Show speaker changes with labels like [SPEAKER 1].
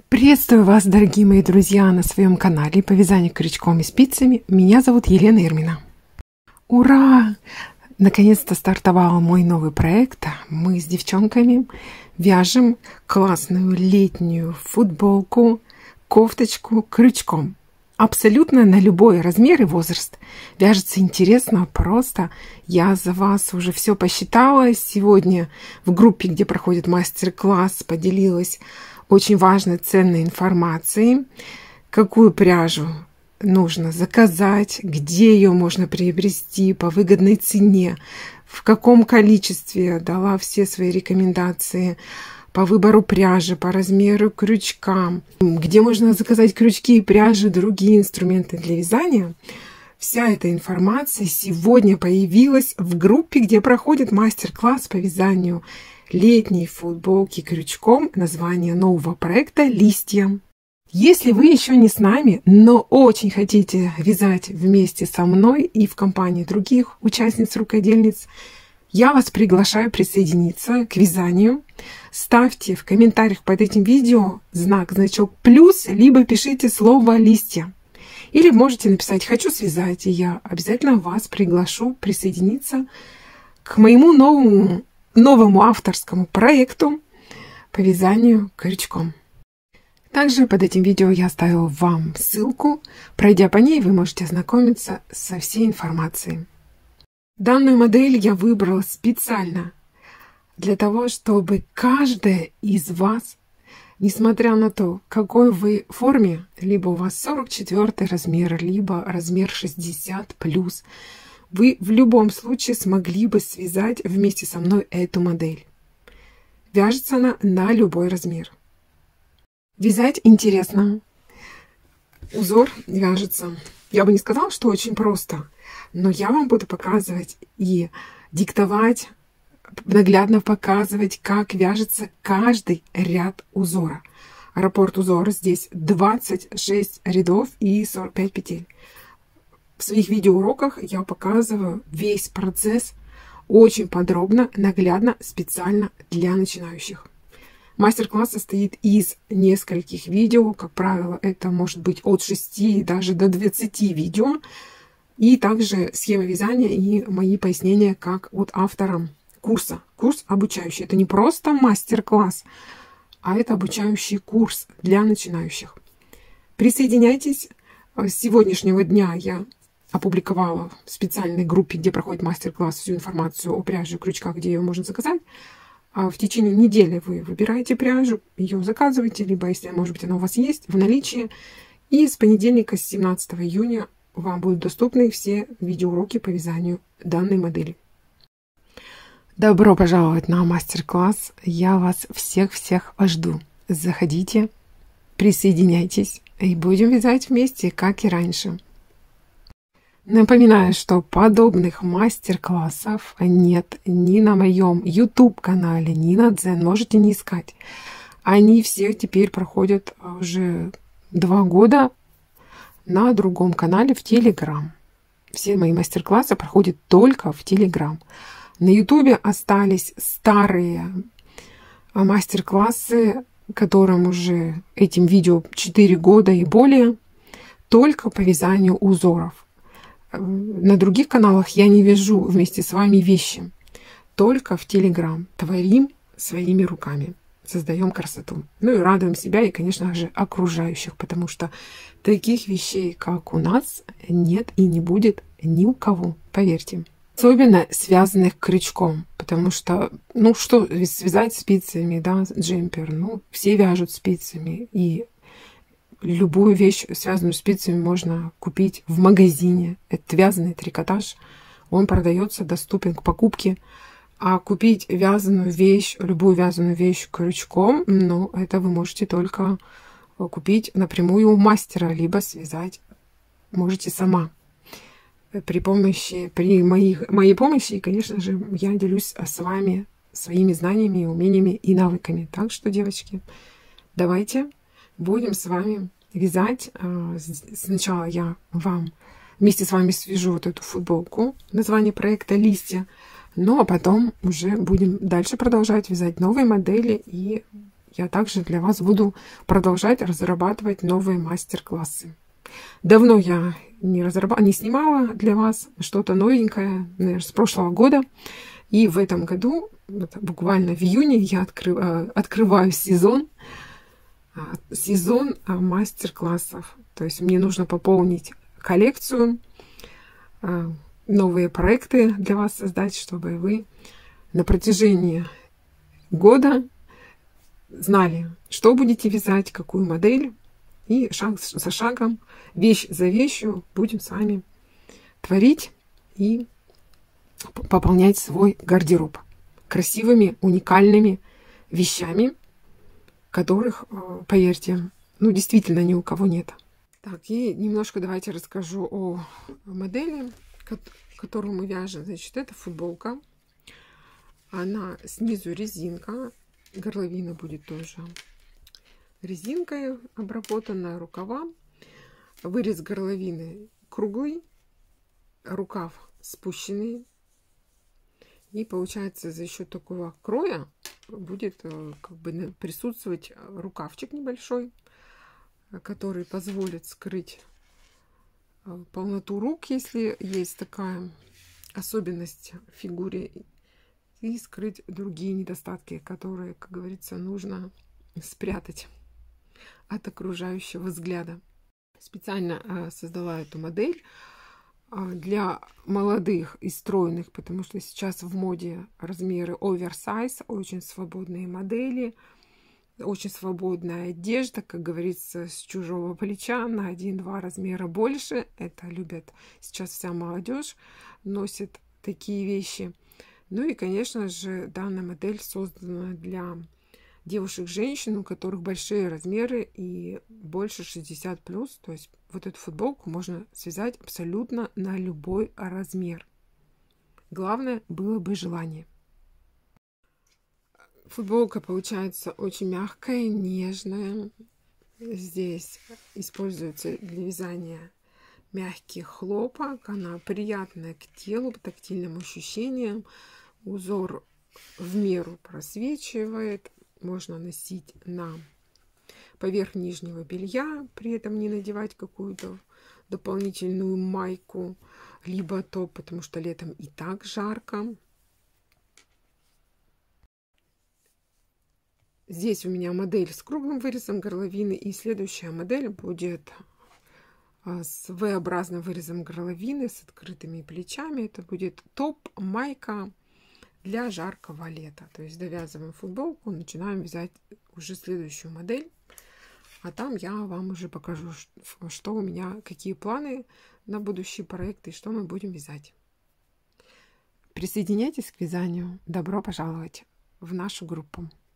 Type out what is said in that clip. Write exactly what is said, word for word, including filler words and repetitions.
[SPEAKER 1] Приветствую вас, дорогие мои друзья, на своем канале по вязанию крючком и спицами. Меня зовут Елена Ирмина. Ура! Наконец-то стартовал мой новый проект. Мы с девчонками вяжем классную летнюю футболку, кофточку крючком. Абсолютно на любой размер и возраст. Вяжется интересно, просто. Я за вас уже все посчитала. Сегодня в группе, где проходит мастер-класс, поделилась очень важной, ценной информацией, какую пряжу нужно заказать, где ее можно приобрести по выгодной цене, в каком количестве. Дала все свои рекомендации по выбору пряжи, по размеру крючка, где можно заказать крючки и пряжи, другие инструменты для вязания. Вся эта информация сегодня появилась в группе, где проходит мастер-класс по вязанию летней футболки крючком. Название нового проекта «Листья». Если вы еще не с нами, но очень хотите вязать вместе со мной и в компании других участниц-рукодельниц, я вас приглашаю присоединиться к вязанию. Ставьте в комментариях под этим видео знак, значок плюс, либо пишите слово «листья». Или можете написать «хочу связать», и я обязательно вас приглашу присоединиться к моему новому новому авторскому проекту по вязанию крючком. Также под этим видео я оставила вам ссылку. Пройдя по ней, вы можете ознакомиться со всей информацией. Данную модель я выбрала специально для того, чтобы каждая из вас, несмотря на то, в какой вы форме, либо у вас сорок четвёртый размер, либо размер шестьдесят плюс, вы в любом случае смогли бы связать вместе со мной эту модель. Вяжется она на любой размер. Вязать интересно. Узор вяжется. Я бы не сказала, что очень просто, но я вам буду показывать и диктовать, наглядно показывать, как вяжется каждый ряд узора. Раппорт узора здесь двадцать шесть рядов и сорок пять петель. В своих видеоуроках я показываю весь процесс очень подробно, наглядно, специально для начинающих. Мастер-класс состоит из нескольких видео. Как правило, это может быть от шести даже до двадцати видео. И также схема вязания и мои пояснения как от автора курса. Курс обучающий. Это не просто мастер-класс, а это обучающий курс для начинающих. Присоединяйтесь. С сегодняшнего дня я опубликовала в специальной группе, где проходит мастер-класс, всю информацию о пряже и крючках, где ее можно заказать. А в течение недели вы выбираете пряжу, ее заказываете, либо, если, может быть, она у вас есть в наличии. И с понедельника, с семнадцатого июня, вам будут доступны все видеоуроки по вязанию данной модели. Добро пожаловать на мастер-класс. Я вас всех-всех жду. Заходите, присоединяйтесь и будем вязать вместе, как и раньше. Напоминаю, что подобных мастер-классов нет ни на моем YouTube-канале, ни на Дзен. Можете не искать. Они все теперь проходят уже два года на другом канале в Telegram. Все мои мастер-классы проходят только в Telegram. На YouTube остались старые мастер-классы, которым уже этим видео четыре года и более, только по вязанию узоров. На других каналах я не вяжу вместе с вами вещи. Только в Telegram. Творим своими руками. Создаем красоту. Ну и радуем себя и, конечно же, окружающих. Потому что таких вещей, как у нас, нет и не будет ни у кого. Поверьте. Особенно связанных крючком. Потому что, ну что, связать спицами, да, джемпер. Ну, все вяжут спицами. И любую вещь, связанную с спицами, можно купить в магазине. Это вязаный трикотаж. Он продается, доступен к покупке. А купить вязаную вещь, любую вязаную вещь крючком, ну, это вы можете только купить напрямую у мастера, либо связать можете сама. При помощи, при моих, моей помощи, конечно же, я делюсь с вами своими знаниями, умениями и навыками. Так что, девочки, давайте будем с вами вязать. Сначала я вам вместе с вами свяжу вот эту футболку. Название проекта «Листья». Ну, а потом уже будем дальше продолжать вязать новые модели. И я также для вас буду продолжать разрабатывать новые мастер-классы. Давно я не, разраб... не снимала для вас что-то новенькое, наверное, с прошлого года. И в этом году, буквально в июне, я откры... открываю сезон, сезон мастер-классов. То есть мне нужно пополнить коллекцию, новые проекты для вас создать, чтобы вы на протяжении года знали, что будете вязать, какую модель. И шаг за шагом, вещь за вещью будем с вами творить и пополнять свой гардероб красивыми, уникальными вещами, которых, поверьте, ну действительно ни у кого нет. Так, и немножко давайте расскажу о модели, которую мы вяжем. Значит, это футболка. Она снизу резинка, горловина будет тоже резинкой обработанная, рукава. Вырез горловины круглый, рукав спущенный. И получается за счет такого кроя будет как бы присутствовать рукавчик небольшой, который позволит скрыть полноту рук, если есть такая особенность в фигуре, и скрыть другие недостатки, которые, как говорится, нужно спрятать от окружающего взгляда. Специально создала эту модель для молодых и стройных, потому что сейчас в моде размеры оверсайз, очень свободные модели, очень свободная одежда, как говорится, с чужого плеча на один-два размера больше. Это любят сейчас вся молодежь, носит такие вещи. Ну и, конечно же, данная модель создана для девушек-женщин, у которых большие размеры и больше шестьдесят плюс. То есть вот эту футболку можно связать абсолютно на любой размер. Главное было бы желание. Футболка получается очень мягкая, нежная. Здесь используется для вязания мягкий хлопок. Она приятная к телу, к тактильным ощущениям. Узор в меру просвечивает. Можно носить на поверх нижнего белья, при этом не надевать какую-то дополнительную майку, либо топ, потому что летом и так жарко. Здесь у меня модель с круглым вырезом горловины, и следующая модель будет с V-образным вырезом горловины, с открытыми плечами. Это будет топ, майка для жаркого лета. То есть довязываем футболку, начинаем вязать уже следующую модель. А там я вам уже покажу, что у меня, какие планы на будущие проекты и что мы будем вязать. Присоединяйтесь к вязанию. Добро пожаловать в нашу группу.